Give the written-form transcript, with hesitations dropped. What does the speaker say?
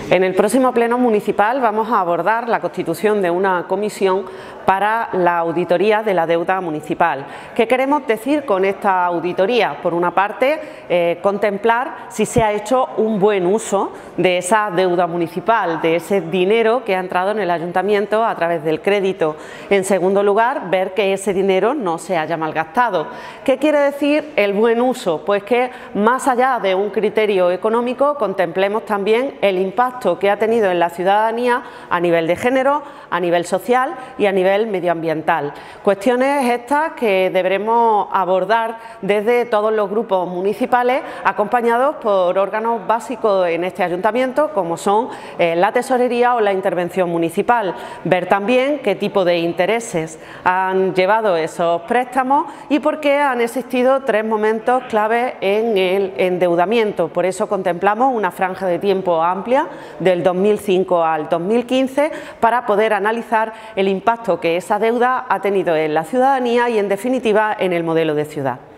En el próximo Pleno Municipal vamos a abordar la constitución de una comisión para la auditoría de la deuda municipal. ¿Qué queremos decir con esta auditoría? Por una parte, contemplar si se ha hecho un buen uso de esa deuda municipal, de ese dinero que ha entrado en el ayuntamiento a través del crédito. En segundo lugar, ver que ese dinero no se haya malgastado. ¿Qué quiere decir el buen uso? Pues que más allá de un criterio económico, contemplemos también el impacto que ha tenido en la ciudadanía a nivel de género, a nivel social y a nivel medioambiental. Cuestiones estas que deberemos abordar desde todos los grupos municipales, acompañados por órganos básicos en este ayuntamiento, como son la tesorería o la intervención municipal. Ver también qué tipo de intereses han llevado esos préstamos y por qué han existido tres momentos clave en el endeudamiento. Por eso contemplamos una franja de tiempo amplia del 2005 al 2015 para poder analizar el impacto que esa deuda ha tenido en la ciudadanía y, en definitiva, en el modelo de ciudad.